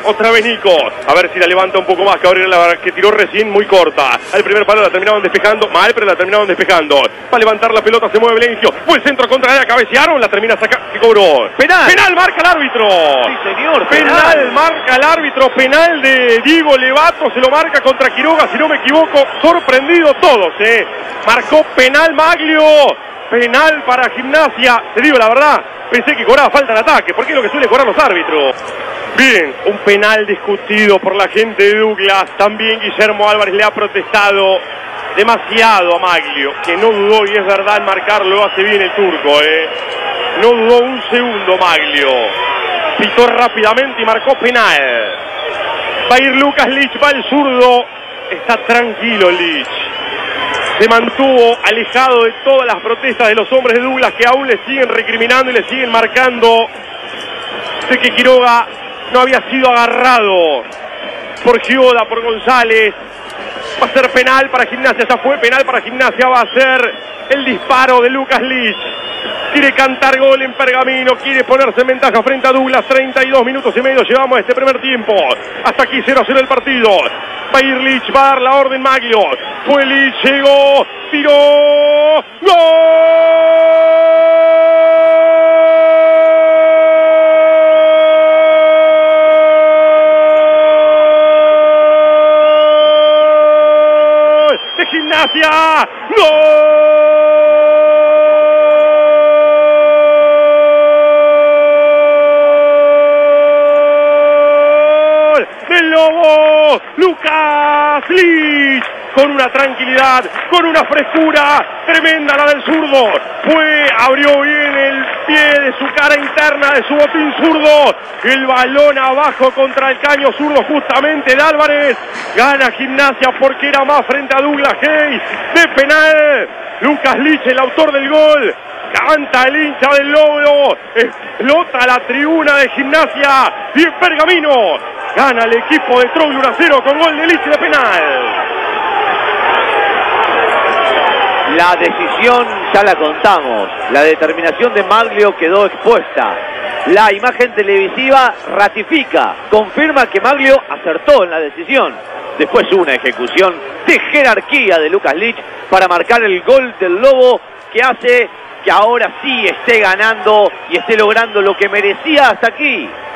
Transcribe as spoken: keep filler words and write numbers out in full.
Otra vez Nico. A ver si la levanta un poco más. Cabrera, que tiró recién muy corta. Al primer palo la terminaron despejando. Mal, pero la terminaron despejando. Va a levantar la pelota, se mueve Lencio. Fue el centro contra la cabecearon. La termina sacando. ¿Qué cobró? Penal. Penal marca el árbitro. Sí, señor. Penal, penal marca el árbitro. Penal de Diego Levato. Se lo marca contra Quiroga, si no me equivoco. Sorprendido todos, eh. Marcó penal Maglio. Penal para Gimnasia. Te digo la verdad, pensé que cobraba falta de ataque, porque es lo que suelen cobrar los árbitros. Bien, un penal discutido por la gente de Douglas. También Guillermo Álvarez le ha protestado demasiado a Maglio, que no dudó, y es verdad, en marcarlo. Hace bien el turco, eh. No dudó un segundo Maglio. Pitó rápidamente y marcó penal. Va a ir Lucas Lich, va el zurdo. Está tranquilo Lich. Se mantuvo alejado de todas las protestas de los hombres de Douglas, que aún le siguen recriminando y le siguen marcando. Sé que Quiroga no había sido agarrado por Gioda, por González. Va a ser penal para Gimnasia, ya fue penal para Gimnasia. Va a ser el disparo de Lucas Lich. Quiere cantar gol en Pergamino, quiere ponerse en ventaja frente a Douglas. Treinta y dos minutos y medio llevamos este primer tiempo. Hasta aquí cero a cero el partido. Va a ir Lich, va a dar la orden Maglio. Fue Lich, llegó, tiró. ¡Gol! ¡De Gimnasia! ¡Gol! ¡Del Lobo! ¡Lucas Lich! Con una tranquilidad, con una frescura tremenda la del zurdo. Fue, abrió bien el pie de su cara interna, de su botín zurdo. El balón abajo contra el caño zurdo justamente de Álvarez. Gana Gimnasia porque era más frente a Douglas Hayes. De penal, Lucas Lich, el autor del gol. Canta el hincha del Lobo. Explota la tribuna de Gimnasia. Y en Pergamino gana el equipo de Troglio uno a cero con gol de Lich de penal. La decisión ya la contamos. La determinación de Maglio quedó expuesta. La imagen televisiva ratifica, confirma que Maglio acertó en la decisión. Después una ejecución de jerarquía de Lucas Lich para marcar el gol del Lobo, que hace que ahora sí esté ganando y esté logrando lo que merecía hasta aquí.